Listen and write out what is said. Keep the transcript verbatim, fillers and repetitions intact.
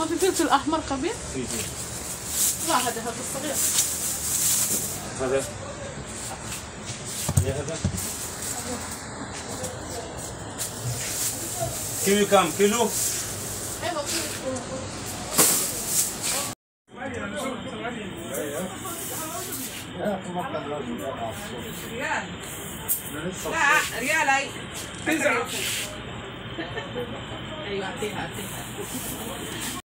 ما في فلفل احمر كبير؟ في في لا هذا هذا الصغير. هذا هذا كيلو كام كيلو؟ ايوه كيلو. ريال لا ريال اي ايوه اعطيها اعطيها